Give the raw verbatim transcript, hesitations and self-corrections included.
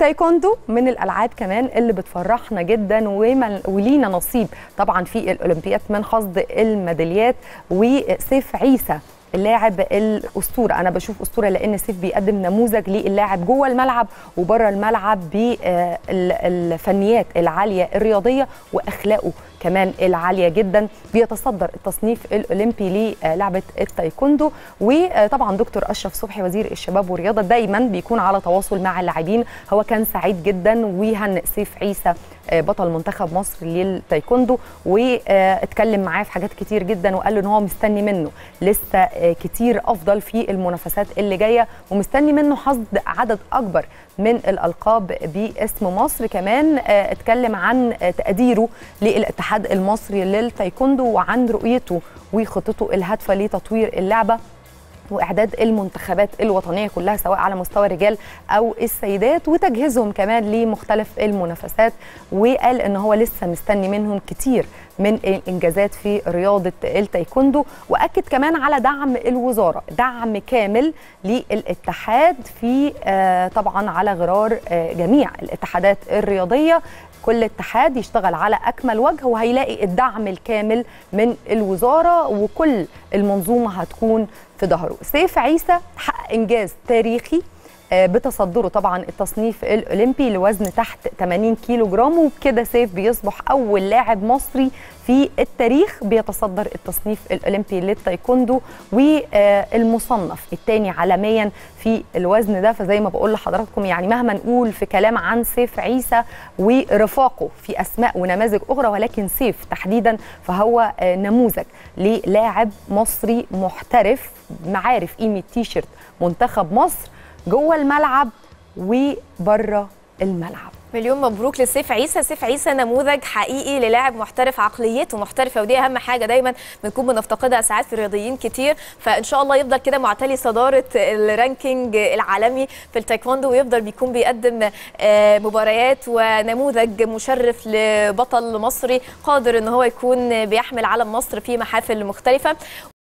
التايكوندو من الالعاب كمان اللي بتفرحنا جدا ولينا نصيب طبعا في الاولمبياد من حصد الميداليات. وسيف عيسى اللاعب الاسطوره، انا بشوف اسطوره لان سيف بيقدم نموذج للاعب جوه الملعب وبره الملعب بالفنيات العاليه الرياضيه واخلاقه كمان العاليه جدا. بيتصدر التصنيف الاولمبي للعبه التايكوندو. وطبعا دكتور اشرف صبحي وزير الشباب والرياضه دايما بيكون على تواصل مع اللاعبين، هو كان سعيد جدا وهنئ سيف عيسى بطل منتخب مصر للتايكوندو واتكلم معاه في حاجات كتير جدا وقال له ان هو مستني منه لسه كتير افضل في المنافسات اللي جايه ومستني منه حصد عدد اكبر من الالقاب باسم مصر. كمان اتكلم عن تقديره للاتحاد المصري للتايكوندو وعن رؤيته وخطته الهادفه لتطوير اللعبه واعداد المنتخبات الوطنيه كلها سواء على مستوى الرجال او السيدات وتجهيزهم كمان لمختلف المنافسات. وقال ان هو لسه مستني منهم كتير من الانجازات في رياضه التايكوندو. واكد كمان على دعم الوزاره، دعم كامل للاتحاد في طبعا على غرار جميع الاتحادات الرياضيه. كل اتحاد يشتغل على اكمل وجه وهيلاقي الدعم الكامل من الوزاره وكل المنظومه هتكون في ظهره. سيف عيسى حقق انجاز تاريخي بتصدره طبعا التصنيف الاولمبي لوزن تحت ثمانين كيلو جرام، وبكده سيف بيصبح اول لاعب مصري في التاريخ بيتصدر التصنيف الاولمبي للتايكوندو والمصنف الثاني عالميا في الوزن ده. فزي ما بقول لحضراتكم يعني مهما نقول في كلام عن سيف عيسى ورفاقه في اسماء ونماذج اخرى، ولكن سيف تحديدا فهو نموذج للاعب مصري محترف معارف قيمه تيشيرت منتخب مصر جوه الملعب وبره الملعب. مليون مبروك لسيف عيسى. سيف عيسى نموذج حقيقي للاعب محترف، عقليته محترفه ودي اهم حاجه دايما بنكون بنفتقدها ساعات في الرياضيين كتير. فان شاء الله يفضل كده معتلي صداره الرانكينج العالمي في التايكوندو ويفضل بيكون بيقدم مباريات ونموذج مشرف لبطل مصري قادر ان هو يكون بيحمل علم مصر في محافل مختلفه.